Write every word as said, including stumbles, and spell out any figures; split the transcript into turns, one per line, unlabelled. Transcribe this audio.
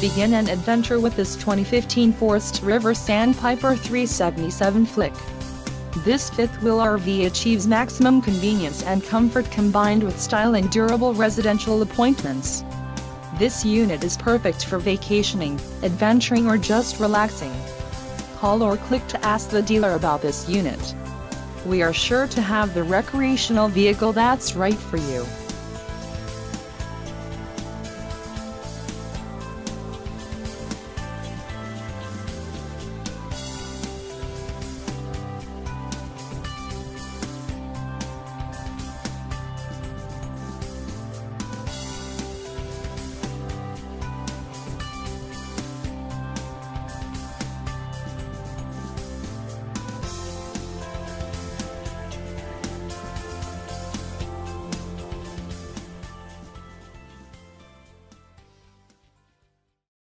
Begin an adventure with this twenty fifteen Forest River Sandpiper three seventy-seven Flick. This fifth-wheel R V achieves maximum convenience and comfort combined with style and durable residential appointments. This unit is perfect for vacationing, adventuring or just relaxing. Call or click to ask the dealer about this unit. We are sure to have the recreational vehicle that's right for you.